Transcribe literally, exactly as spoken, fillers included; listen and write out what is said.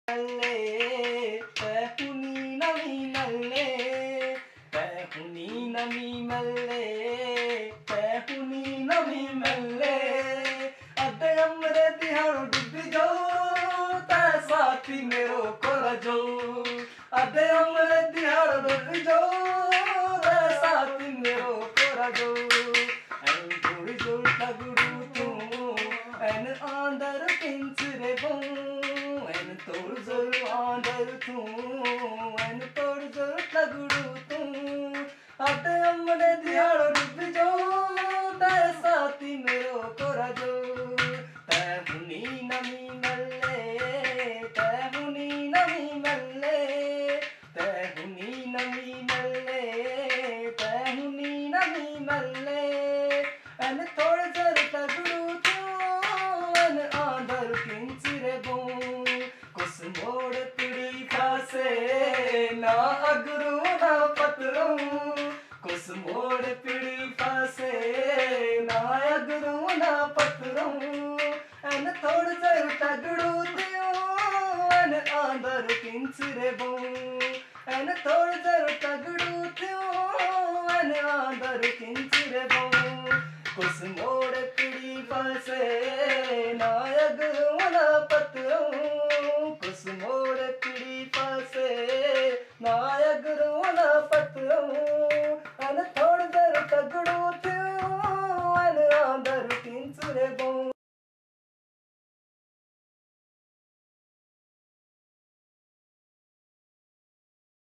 मल्ले पैहुनी नमी मल्ले पैहुनी नमी मल्ले पैहुनी नमी मल्ले अदे अमरे दिहाड़ो डुबी जाओ ता साथी मेरो कोरा जो अदे अमरे दिहाड़ो डुबी जाओ ता साथी मेरो कोरा जो एन थोड़ी जो तगड़ू तू एन आंदर पिंजरे बो एन तोड़ जोर आंदर तू एन तोड़ जोर तगड़ू तू अदे अमरे दिहाड़ो डुबी जाओ ता साथी मेरो कोरा जो पैहुनी नमी मल्ले पैहुनी नमी मल्ले पैहुनी नमी मल्ले पैहुनी नमी मल्ले एन थोड़ जोर तगड़ू तू एन आंदर पिंजरे बो कुस मोड़ पिड़ी फासे ना अगरू ना पतरू कुस मोड़ पिड़ी फासे ना अगरू ना पतरू एन थोड़ जोर तगड़ू दियो एन आंदर पिंजरे बो एन थोड़ जोर तगड़ू दियो एन आंदर पिंजरे बो कुस मोड़ पिड़ी फासे ना अगरू ना पतरू कुस मोड़ पिड़ी फासे ना अगरू ना